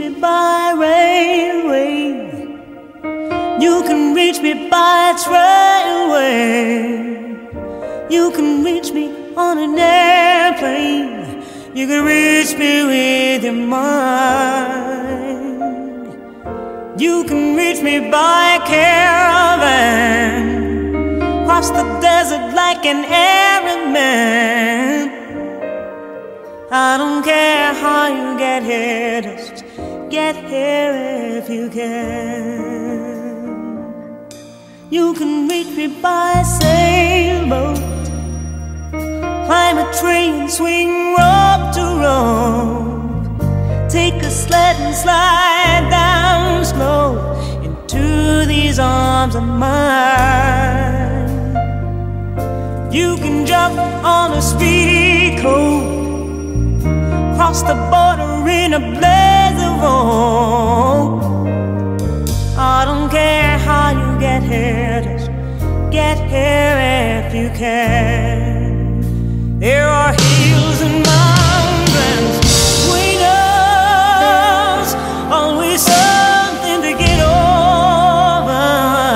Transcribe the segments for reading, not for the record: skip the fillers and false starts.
me by railway. You can reach me by trailway. You can reach me on an airplane. You can reach me with your mind. You can reach me by caravan, cross the desert like an Arab man. I don't care how you get here, just get here if you can. You can reach me by sailboat, climb a tree and swing rope to rope, take a sled and slide down slow into these arms of mine. You can jump on a speedy coat, cross the border in a blaze of hope. I don't care how you get here, just get here if you can. There are hills and mountains between us, always something to get over.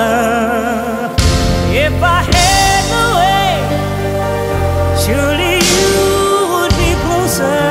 If I had the way, surely you would be closer.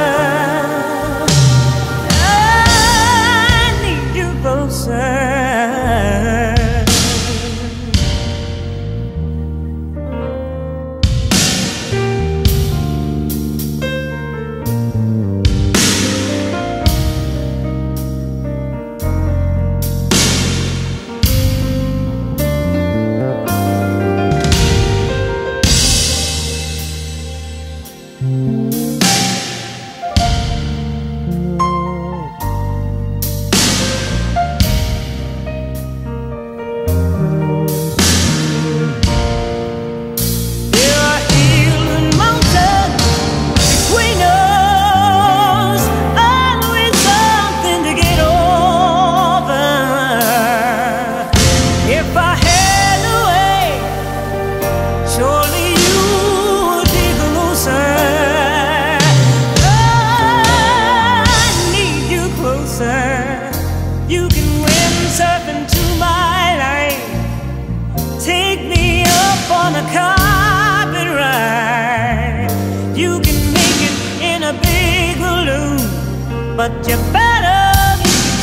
But you better leave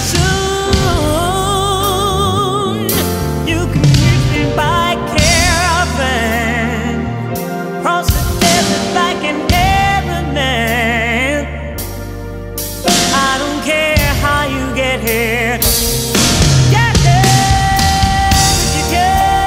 soon. You can reach me by caravan, cross the desert like an Arab man. I don't care how you get here, get there if you can.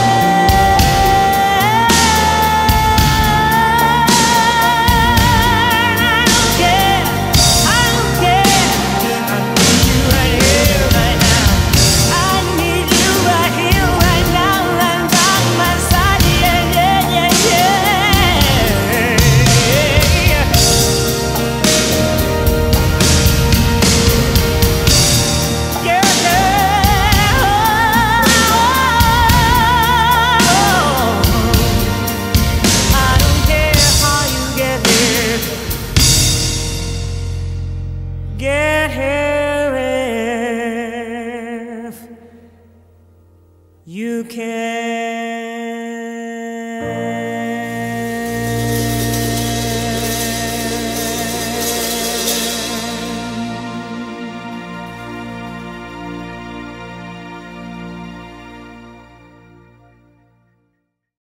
Get here if you can.